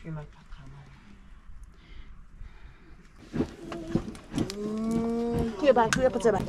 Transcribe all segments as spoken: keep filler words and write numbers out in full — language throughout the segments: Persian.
توی بر توی پچه بر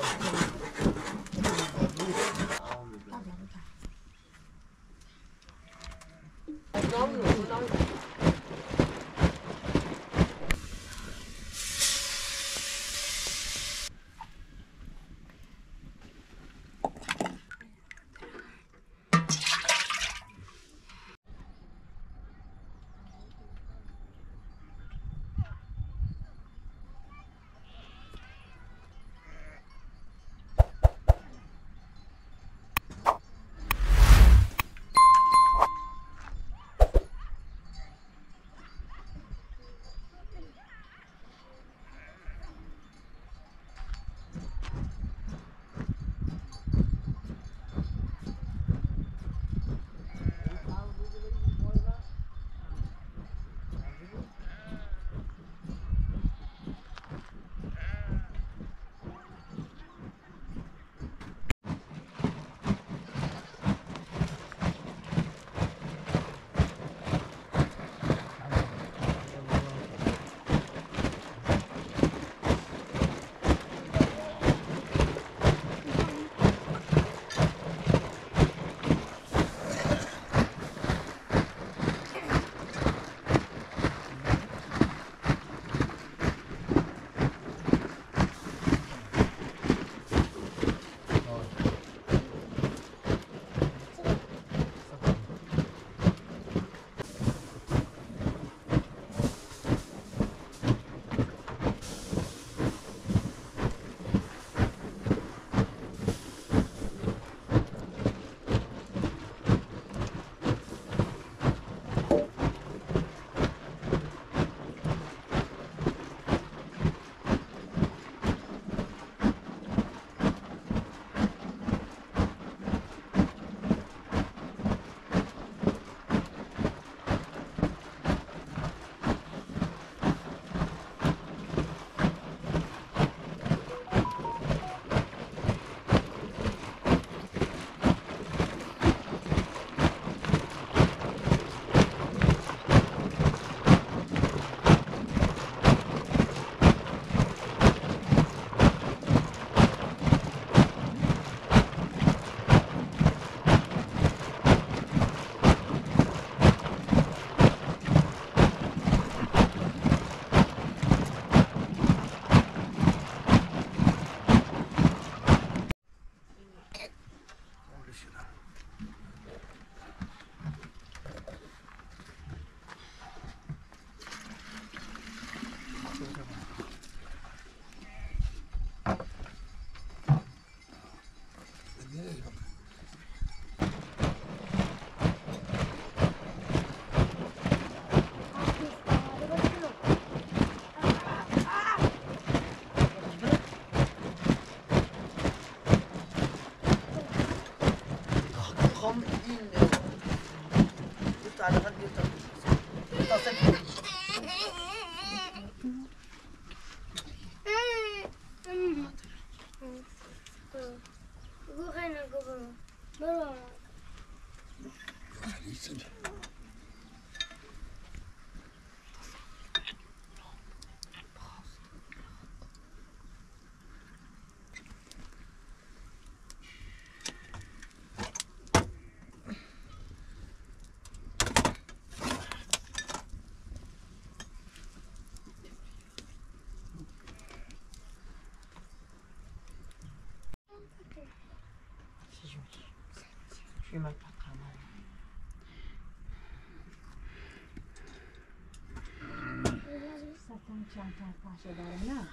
چند چند پاشه داره نه؟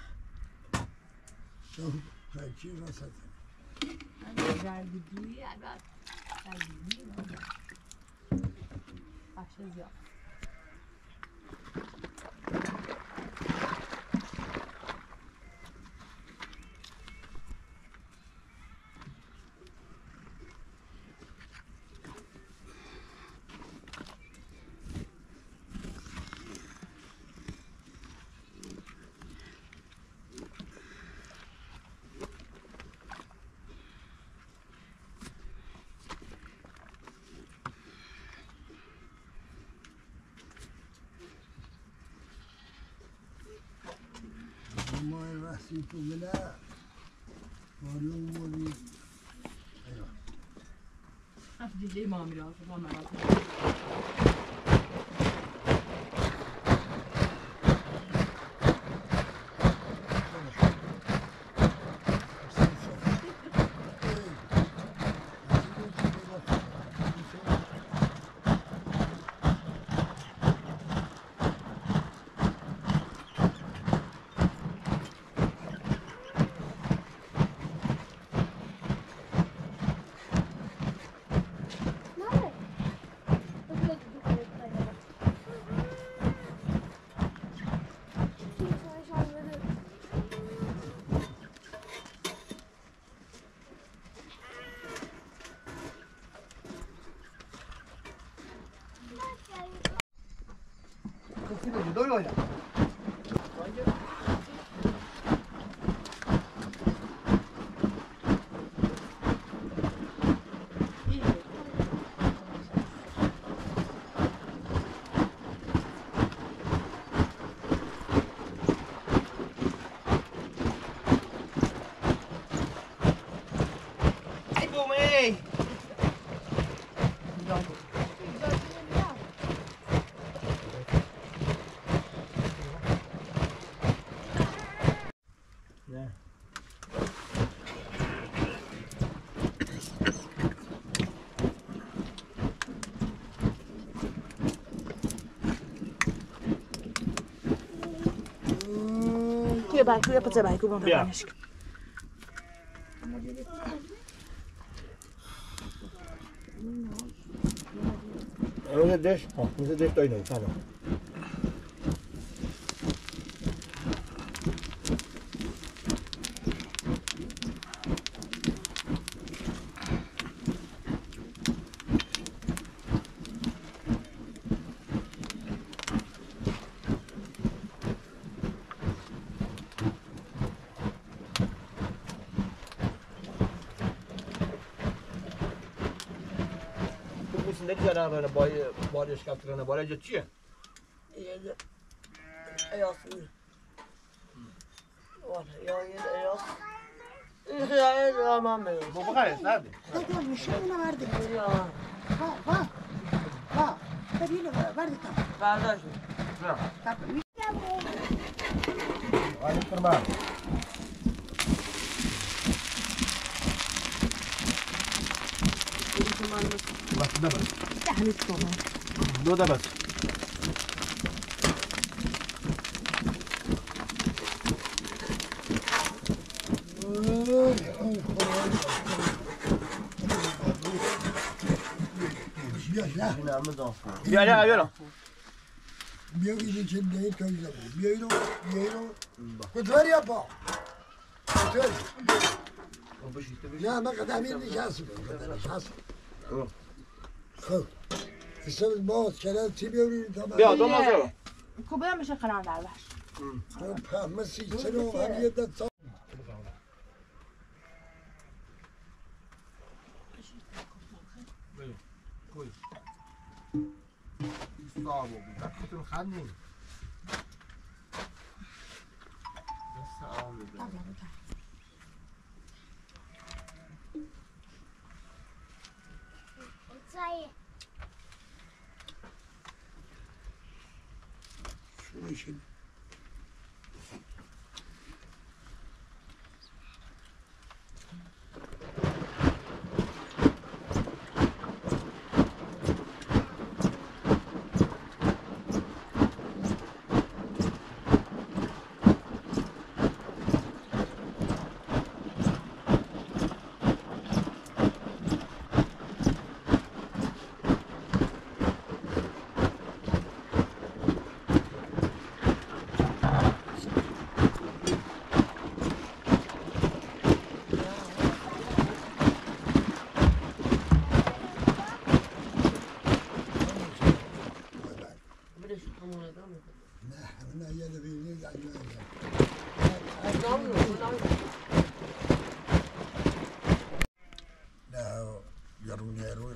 تو خیلی واسطه اگر جلدگیری اگر جلدگیری پاشه زیاد Así tú me la... Morió, morió. Ahí va. Hafif diye imam biraz. Tamam ben Kızı doyla oyna. Ay bu me. Ne? توی برگ روی پچه برگ رو بیا. ببرنش کن. Öyle deş, ha, bize deş doyla, tamam. Ne diyeceksin böyle boy boy çıkarttığına boy geçiyor. Yedi. Ayaz buyur. Var ya yedi ayaz. Ya tamam benim. Bu bakar nerede? Hadi müşteri ne verdi? Ya. Ha ha. Ha. Hadi yine verdi tam. Kardeşim. Tabii. Hadi kırma. Bak da bas. Yani tamam. Do da bas. Yaşa. Ya ya yürü. Bir gün içinde közle bu. Bir euro, bir euro. Kutuver yapma. Kutuver. Ya ne kadar bir nişası bu. Ne kadar nişası. Kıl. İstemez boğaz, kenar tibiyoruz tamam. Ya domaz ya. Kubaya mı şey karar ver. Pahması içeri o haniyette sağ. Koy. Sağ ol. Bak kutun xanni. Sağ ol. Şunu için. Ne, ne yedi birini de ne o yarım yer var.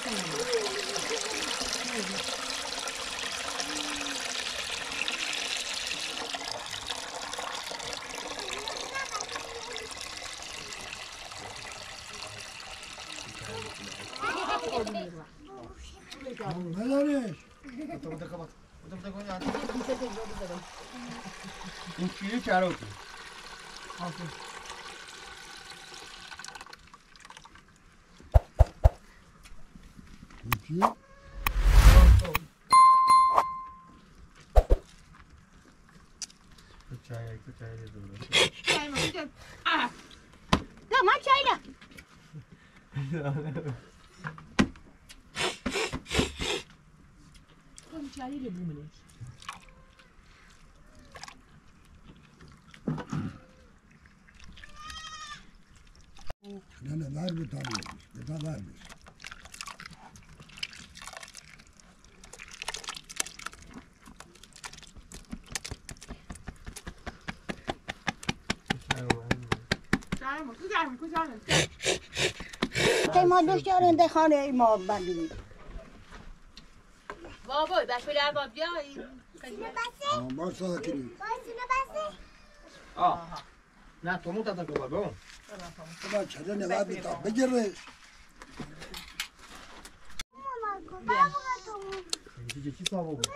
ندارش بوده بوده kapat. Bıdı bıdı koy hadi. این چیه کروت؟ چیه؟ چای تو چای داره. چای ما کجا؟ نه من چای نه کم چای رو بومنش. نه نه ver bir tane yemiş. Bir tane vermiş. چای ما کجا؟ کجا؟ که ما دشارنده خانه ما بندیم بابا بس ولی ارباب بیا Ama sakini. آه. نه تو مو تاتا کوبا بون. Ulan çadırını ver bir tane. Beceriş. چی چی سامو بود؟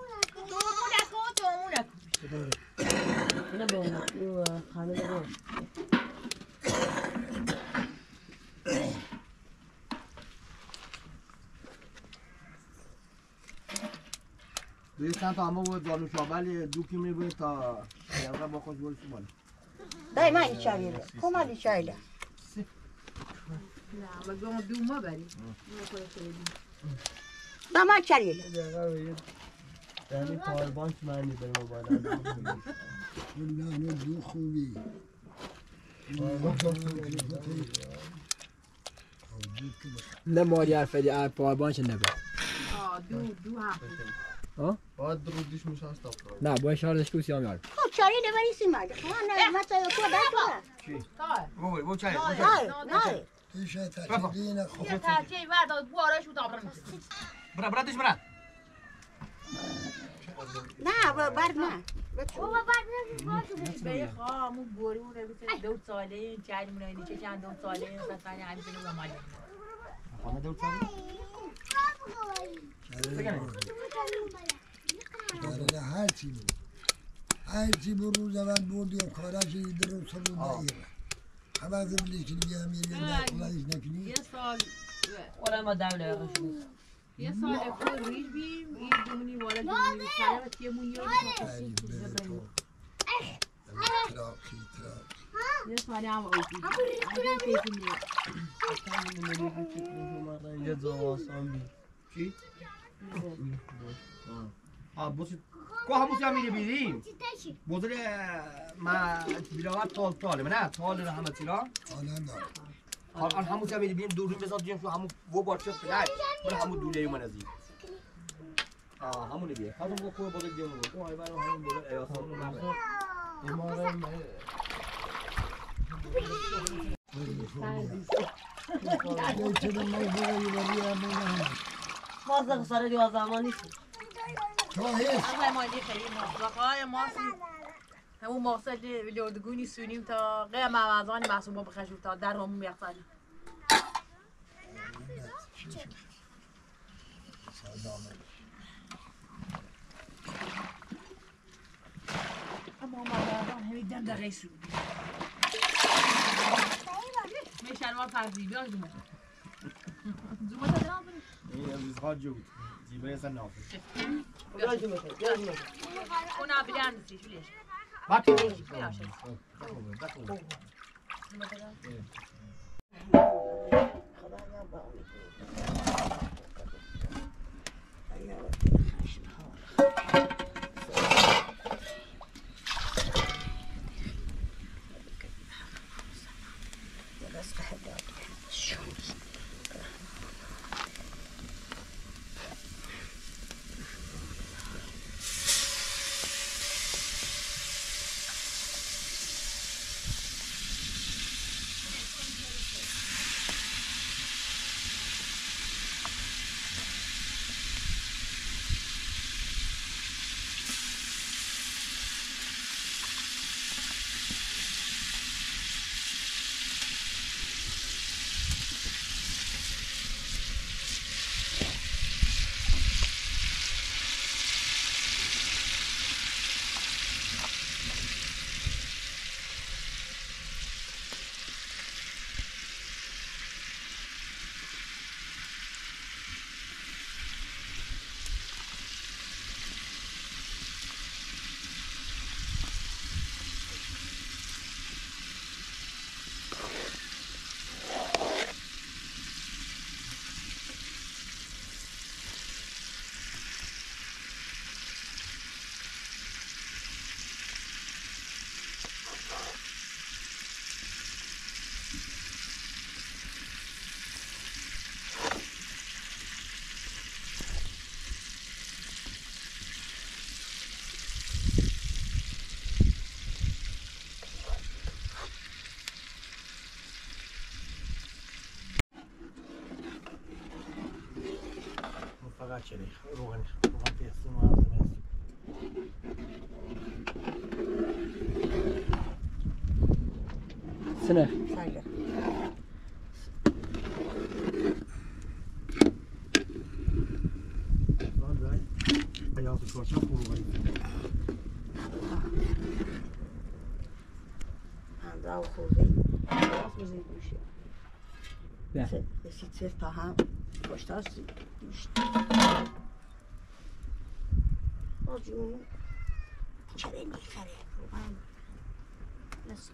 نه بابا او خانه بابا دوی چند تا همه بود دارو شابل دو کی میبود تا یه با خوش بود بالا. دای من این چای نه کمالی چای نه نه ما دو ما بریم نه من چای نه یعنی پاور بانک معنی بریم بالا. Ulan ne du خوبی. نه ماری حرف دی پاور بانک نبود. آه دو دو هم ها؟ باید درودش میشه است نه با اشارهش کوسی هم یار. خب چای نبریسی مگه من من چای کو داشتم چی؟ تا بو بو چای بو نه چای. نه Tişe taşıdığına یه خوب. ترچه بعد بوارش بود آبرم برا برا دیش برا. نه برد نه بابا بعد نمیشه به خامو گورو رو بزنید دو ساله چای مونه اینی چه چند دو ساله مثلا همیشه رو مال خانه دو ساله. Darıda her şey bu. Her şey bu ruzavan bu diyor. Karaşı idrus sonu değil. Ama zıblı için gelmeyen de kolay iş ne kini. یه سال ولا ما دولة يا رشيد یه سال اپول ریش بیم این دومونی والا دومونی سلامت یه مونی رو Trak, şey trak. یه سالی هم اوکی اگه کیفی نیست یه زواسان بی. چی؟ آه بوش. کو همون سیا میری بیریم. بودن ما بیلاوات تال تاله نه تال نه همه تیلا. Anam da. حال آن همون سیا میری بیریم دو روز بزاد جیم شو همون و بارچه فلای. من همون دوله یومن ازی. آه همون دیگه. خودم کو کو بود دیگه بود. کو ای برای همون بود ای آسان نه. ایمان Geçelim mevzuyu veriyor bunu. مازه خساره دیو زمانی Şahit. اما ما دی خیلی مطلقای ما همون مقصد ویلیوردگونی سونیم تا غیر موازانی محصوب با خشوب تا در همون یخزنی اما موازان همی دم دقیق سون می شلوار فرزی بیاز دومه دومه تا درام بریم این از خواهد جود. زیبایی سن نافذ. ياجي مثلا ياجي مثلا اونا بیدن دستی شلیش باکی. بیاشه بچه‌ای روغن روغن پیستی ما سنه سنگه یا تو شوچه خوبه انداو خوبه راست بزنید گوشه نه رسید سه تا هم پشتاش گوشت آجون چرا میخره روغن نسل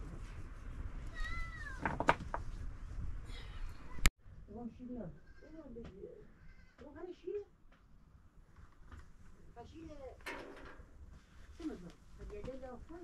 روغن شیریه روغن شیریه فشیله چه مزا؟ فجیله لافن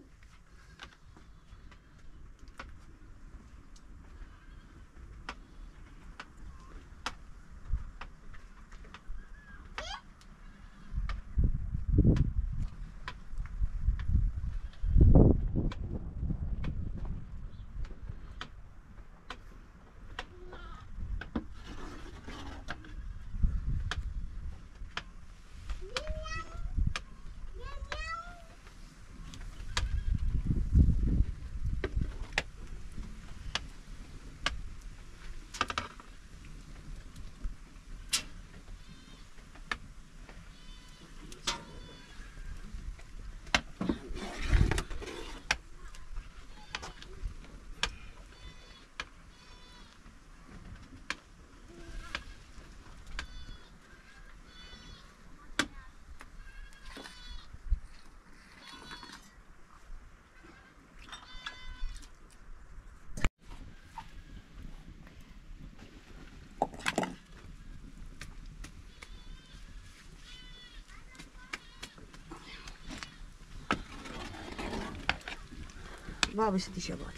بابا ستي شباب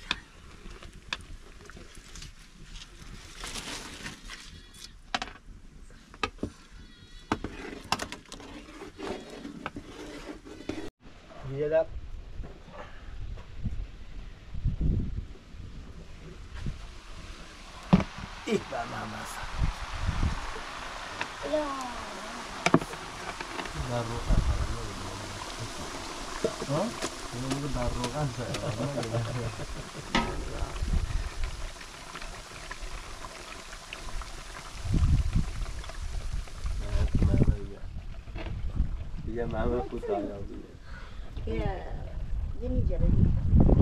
يلا إيه بقى مع ماسة لا ده الروقان ها؟ أنا بقول ده الروقان يا ماما كنت على يا جميل جميل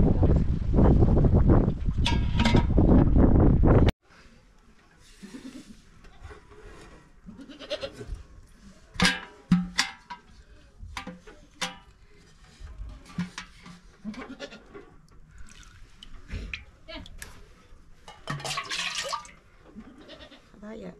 هيا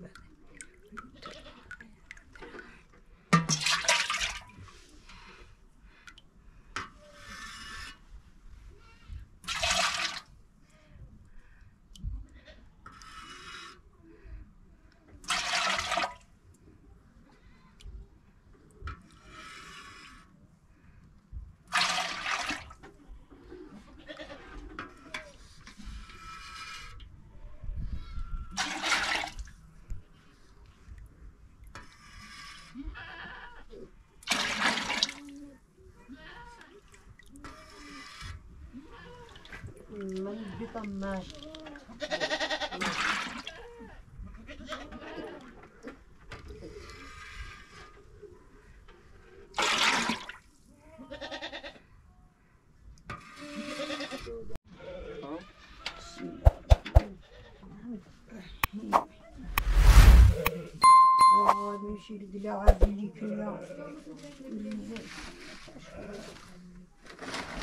من بطماش وای میشید دل عزیزی کنیا